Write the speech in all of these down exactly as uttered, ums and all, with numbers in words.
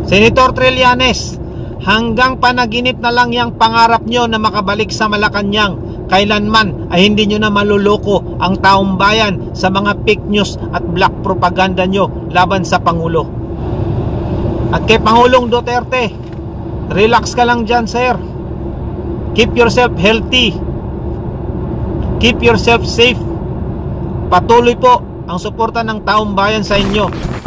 Senator Trillanes, hanggang panaginip na lang yung pangarap nyo na makabalik sa Malacanang, kailanman ay hindi nyo na maluloko ang taong bayan sa mga fake news at black propaganda nyo laban sa Pangulo. At kay Pangulong Duterte, relax ka lang dyan, sir. Keep yourself healthy. Keep yourself safe. Patuloy po ang suporta ng taong bayan sa inyo.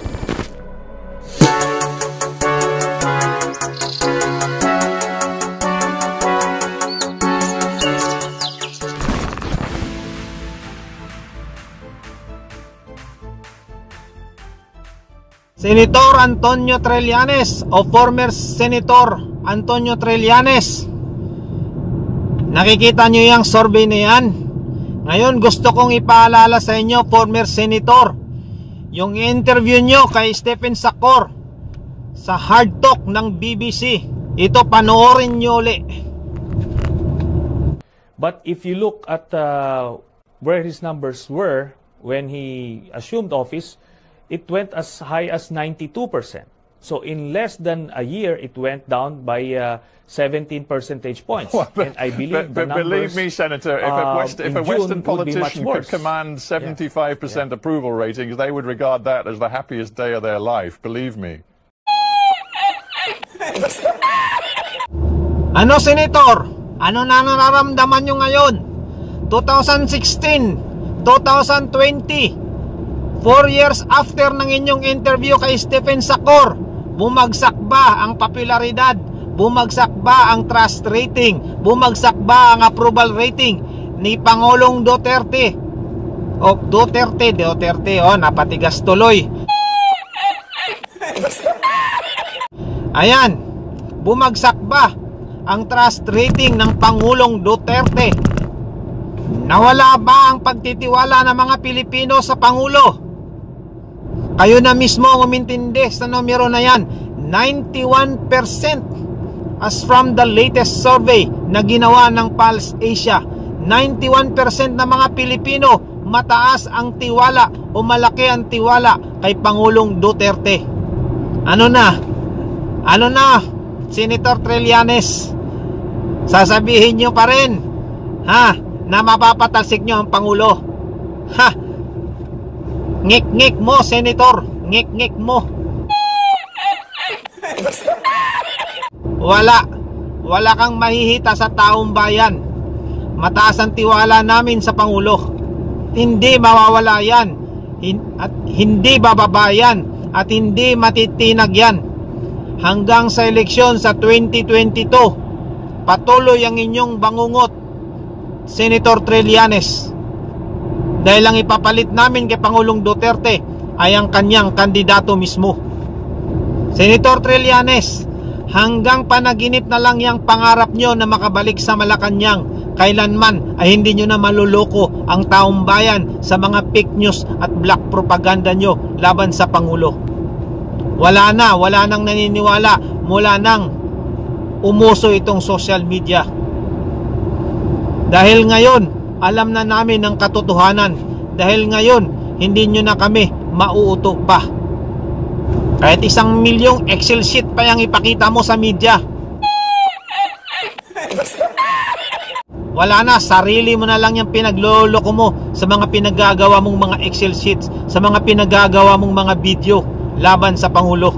Senator Antonio Trillanes o former Senator Antonio Trillanes, nakikita nyo yung survey na yan. Ngayon gusto kong ipaalala sa inyo, former Senator, yung interview nyo kay Stephen Sacor sa Hard Talk ng B B C. Ito, panoorin nyo ulit. But if you look at uh, where his numbers were when he assumed office, it went as high as ninety-two percent. So in less than a year, it went down by uh, seventeen percentage points. Well, but, and I believe but, the but numbers, believe me, Senator, if a, West, uh, if a Western politician could worse. command seventy-five percent yeah. approval ratings, they would regard that as the happiest day of their life. Believe me. Ano, Senator? Ano na nararamdaman nyo ngayon? twenty sixteen, twenty twenty, four years after ng inyong interview kay Stephen Sacor, bumagsak ba ang popularidad? Bumagsak ba ang trust rating? Bumagsak ba ang approval rating ni Pangulong Duterte? O Duterte, Duterte, oh, napatigas tuloy. Ayan, bumagsak ba ang trust rating ng Pangulong Duterte? Nawala ba ang pagtitiwala ng mga Pilipino sa Pangulo? Kayo na mismo ang umintindi sa numero na yan. ninety-one percent as from the latest survey na ginawa ng Pulse Asia. ninety-one percent ng mga Pilipino mataas ang tiwala o malaki ang tiwala kay Pangulong Duterte. Ano na? Ano na, Senator Trillanes? Sasabihin nyo pa rin, ha, na mapapatalsik nyo ang Pangulo? Ha? Ngik-ngik mo, Senator. Ngik-ngik mo. Wala. Wala kang mahihita sa taong bayan. Mataas ang tiwala namin sa Pangulo. Hindi mawawala yan. At hindi bababa yan. At hindi matitinag yan. Hanggang sa eleksyon sa twenty twenty-two, patuloy ang inyong bangungot, Senator Trillanes. Dahil ang ipapalit namin kay Pangulong Duterte ay ang kanyang kandidato mismo. Senator Trillanes, hanggang panaginip na lang yung pangarap nyo na makabalik sa Malacanang, kailanman ay hindi nyo na maluloko ang taong bayan sa mga fake news at black propaganda nyo laban sa Pangulo. Wala na, wala nang naniniwala mula nang umuso itong social media. Dahil ngayon, alam na namin ang katotohanan. Dahil ngayon, hindi nyo na kami mauuto pa. Kahit isang milyong Excel sheet pa yung ipakita mo sa media. Wala na, sarili mo na lang yung pinagloloko mo sa mga pinagagawa mong mga Excel sheets, sa mga pinagagawa mong mga video laban sa Pangulo.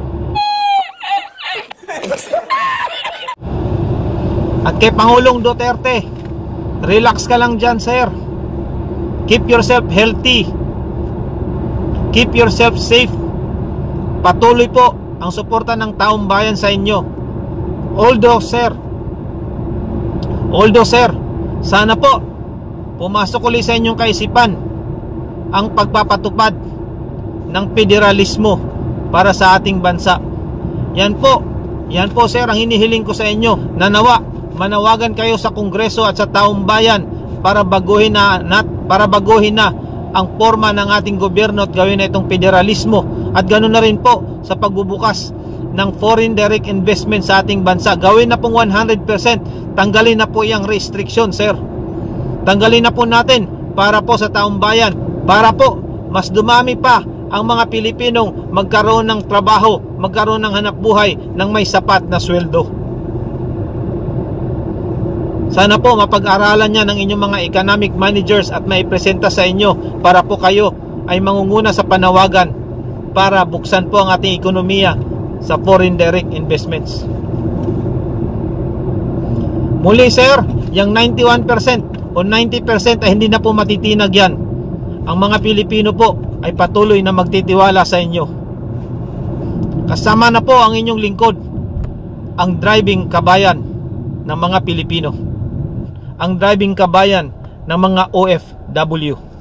At kay Pangulong Duterte, relax ka lang dyan, sir. Keep yourself healthy. Keep yourself safe. Patuloy po ang suporta ng taong bayan sa inyo. Although, sir, although, sir, sana po pumasok ulit sa inyong kaisipan ang pagpapatupad ng federalismo para sa ating bansa. Yan po, yan po, sir, ang hinihiling ko sa inyo. Nanawa, manawagan kayo sa Kongreso at sa taong bayan para baguhin na, na para baguhin na ang forma ng ating gobyerno at gawin na itong federalismo. At ganoon na rin po sa pagbubukas ng foreign direct investment sa ating bansa. Gawin na pong one hundred percent. Tanggalin na po yung restriction, sir. Tanggalin na po natin para po sa taong bayan, para po mas dumami pa ang mga Pilipinong magkaroon ng trabaho, magkaroon ng hanap buhay ng may sapat na sweldo. Sana po mapag-aralan niya ng inyong mga economic managers at maipresenta sa inyo para po kayo ay mangunguna sa panawagan para buksan po ang ating ekonomiya sa foreign direct investments. Muli sir, yung ninety-one percent o ninety percent ay hindi na po matitinag yan. Ang mga Pilipino po ay patuloy na magtitiwala sa inyo. Kasama na po ang inyong lingkod, ang driving kabayan ng mga Pilipino, ang driving kabayan ng mga O F W.